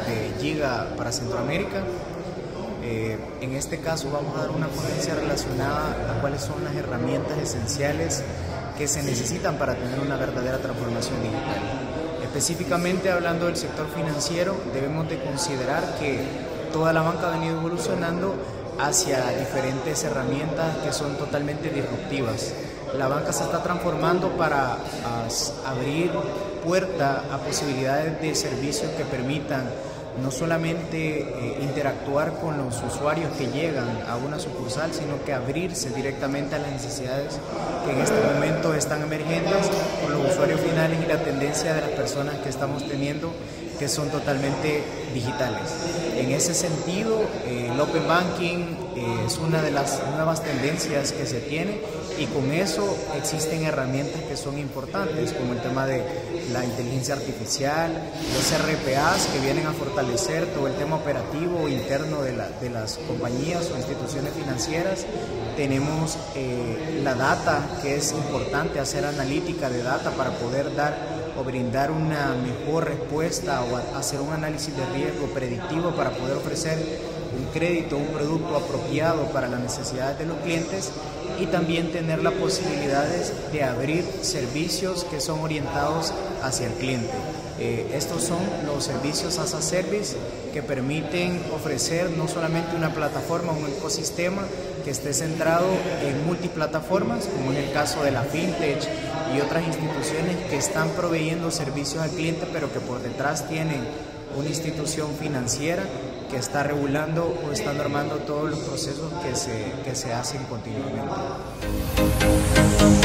de Giga para Centroamérica. En este caso vamos a dar una ponencia relacionada a cuáles son las herramientas esenciales que se necesitan para tener una verdadera transformación digital. Específicamente hablando del sector financiero, debemos de considerar que toda la banca ha venido evolucionando hacia diferentes herramientas que son totalmente disruptivas. La banca se está transformando para abrir puerta a posibilidades de servicios que permitan no solamente interactuar con los usuarios que llegan a una sucursal, sino que abrirse directamente a las necesidades que en este momento están emergentes por los usuarios finales y la tendencia de las personas que estamos teniendo que son totalmente digitales. En ese sentido, el Open Banking es una de las nuevas tendencias que se tiene y con eso existen herramientas que son importantes como el tema de la inteligencia artificial, los RPAs que vienen a fortalecer todo el tema operativo interno de las compañías o instituciones financieras. Tenemos la data, que es importante hacer analítica de data para poder dar o brindar una mejor respuesta o hacer un análisis de riesgo predictivo para poder ofrecer un crédito, un producto apropiado para las necesidades de los clientes y también tener las posibilidades de abrir servicios que son orientados hacia el cliente. Estos son los servicios as a service que permiten ofrecer no solamente una plataforma, un ecosistema que esté centrado en multiplataformas, como en el caso de la FinTech y otras instituciones que están proveyendo servicios al cliente, pero que por detrás tienen una institución financiera que está regulando o está normando todos los procesos que se hacen continuamente.